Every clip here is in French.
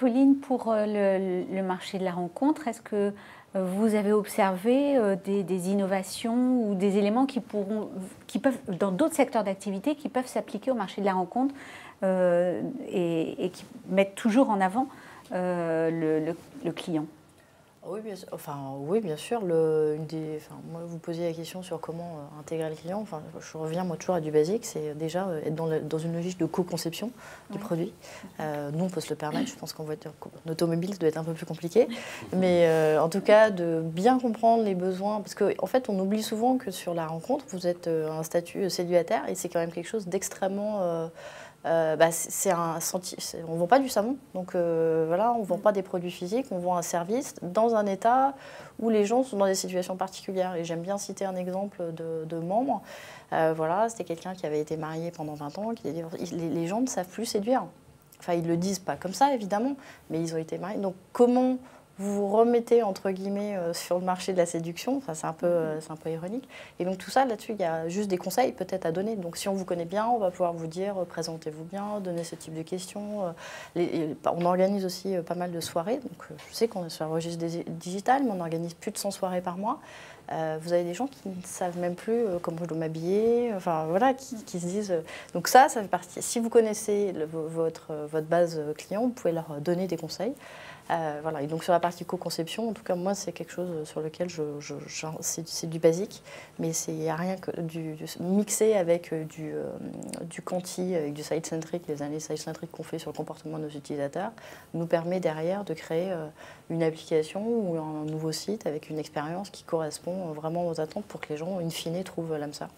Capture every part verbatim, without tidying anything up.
Pauline, pour le, le marché de la rencontre, est-ce que vous avez observé des, des innovations ou des éléments qui, pourront, qui peuvent, dans d'autres secteurs d'activité, qui peuvent s'appliquer au marché de la rencontre euh, et, et qui mettent toujours en avant euh, le, le, le client? Oui, bien sûr. Enfin, oui, bien sûr. Le, une des, enfin, moi, vous posiez la question sur comment euh, intégrer le client. Enfin, je reviens moi toujours à du basique. C'est déjà euh, être dans, le, dans une logique de co-conception du oui. produit. Euh, nous, on peut se le permettre. Je pense qu'en voiture, en automobile, ça doit être un peu plus compliqué. Mais euh, en tout cas, de bien comprendre les besoins. Parce qu'en en fait, on oublie souvent que sur la rencontre, vous êtes euh, un statut célibataire et c'est quand même quelque chose d'extrêmement... Euh, Euh, bah, c'est un senti on ne vend pas du savon, donc euh, voilà, on ne vend pas des produits physiques, on vend un service dans un état où les gens sont dans des situations particulières. Et j'aime bien citer un exemple de, de membre. Euh, voilà, c'était quelqu'un qui avait été marié pendant vingt ans, qui, les, les gens ne savent plus séduire. Enfin, ils ne le disent pas comme ça, évidemment, mais ils ont été mariés. Donc comment vous vous remettez, entre guillemets, euh, sur le marché de la séduction? Enfin, c'est un peu, euh, c'est un peu ironique. Et donc tout ça, là-dessus, il y a juste des conseils peut-être à donner. Donc si on vous connaît bien, on va pouvoir vous dire, euh, présentez-vous bien, donnez ce type de questions. Euh, les, les, on organise aussi euh, pas mal de soirées. Donc euh, je sais qu'on est sur le registre digital, mais on organise plus de cent soirées par mois. Euh, vous avez des gens qui ne savent même plus euh, comment je dois m'habiller, enfin voilà, qui, qui se disent... Euh, donc ça, ça fait partie. Si vous connaissez le, votre, votre base client, vous pouvez leur donner des conseils. Euh, voilà. Et donc sur la partie co-conception, en tout cas moi c'est quelque chose sur lequel je, je, je, c'est du basique, mais il n'y a rien que du, du mixé avec du, euh, du quanti, avec du site-centric, les analyses site-centric qu'on fait sur le comportement de nos utilisateurs, nous permet derrière de créer euh, une application ou un nouveau site avec une expérience qui correspond vraiment aux attentes pour que les gens, in fine, trouvent l'âme sœur.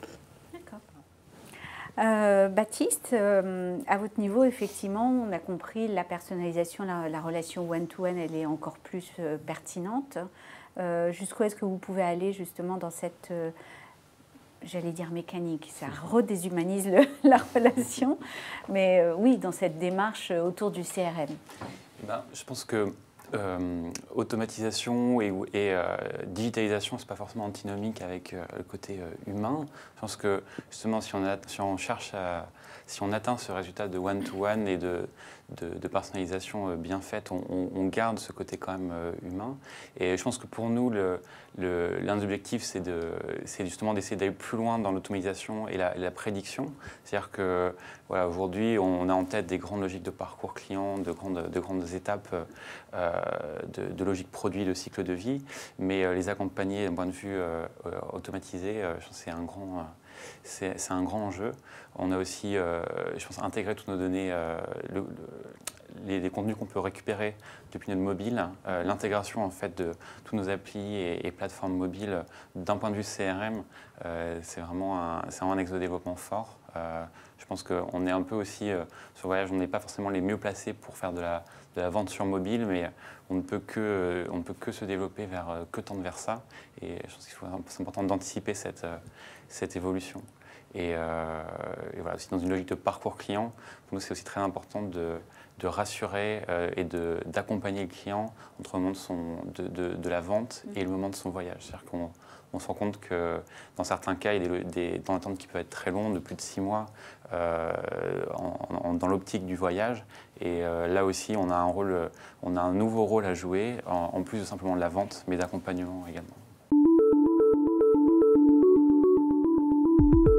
Euh, Baptiste, euh, à votre niveau, effectivement, on a compris la personnalisation, la, la relation one-to-one, elle est encore plus euh, pertinente. Euh, Jusqu'où est-ce que vous pouvez aller justement dans cette, euh, j'allais dire mécanique, ça redéshumanise le, la relation, mais euh, oui, dans cette démarche autour du C R M. Ben, je pense que Euh, automatisation et, et euh, digitalisation, c'est pas forcément antinomique avec euh, le côté euh, humain. Je pense que justement, si on, a, si on cherche à, si on atteint ce résultat de one-to-one et de, de, de personnalisation euh, bien faite, on, on, on garde ce côté quand même euh, humain. Et je pense que pour nous, l'un le, le, des objectifs, c'est de, justement d'essayer d'aller plus loin dans l'automatisation et la, la prédiction. C'est-à-dire que voilà, aujourd'hui, on a en tête des grandes logiques de parcours client, de grandes, de grandes étapes euh, De, de logique produit, de cycle de vie, mais euh, les accompagner d'un point de vue euh, euh, automatisé, euh, je pense que c'est un grand, euh, c'est, c'est un grand enjeu. On a aussi, euh, je pense, intégré toutes nos données, euh, le, le, les, les contenus qu'on peut récupérer depuis notre mobile, euh, l'intégration en fait de tous nos applis et, et plateformes mobiles d'un point de vue C R M, euh, c'est vraiment un, c'est vraiment un axe de développement fort. Euh, je pense qu'on est un peu aussi euh, sur Voyage, on n'est pas forcément les mieux placés pour faire de la de la vente sur mobile, mais on ne peut que, on ne peut que se développer vers, que tendre vers ça. Et je pense qu'il faut, c'est important d'anticiper cette, cette évolution. Et, euh, et voilà, aussi dans une logique de parcours client, pour nous c'est aussi très important de, de rassurer euh, et de, d'accompagner le client entre le moment de, son, de, de, de la vente et le moment de son voyage. C'est-à-dire qu'on on se rend compte que dans certains cas, il y a des, des temps d'attente qui peuvent être très longs, de plus de six mois, euh, en, en, dans l'optique du voyage. Et euh, là aussi, on a un rôle, on a un nouveau rôle à jouer, en, en plus de simplement de la vente, mais d'accompagnement également.